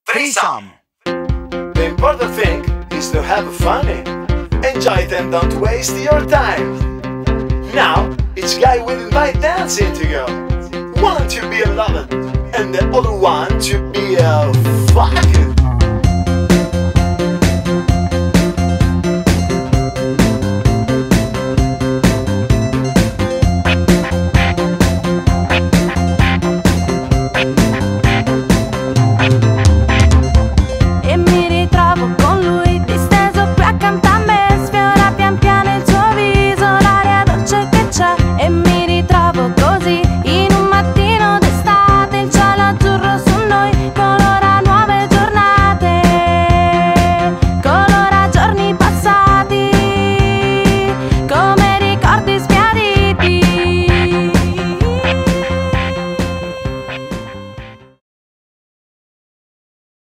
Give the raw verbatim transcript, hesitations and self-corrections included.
Threesome. The important thing is to have fun. Enjoy it and don't waste your time. Now, each guy will invite dancing to go. One to be a lover and the other one to be a fucker.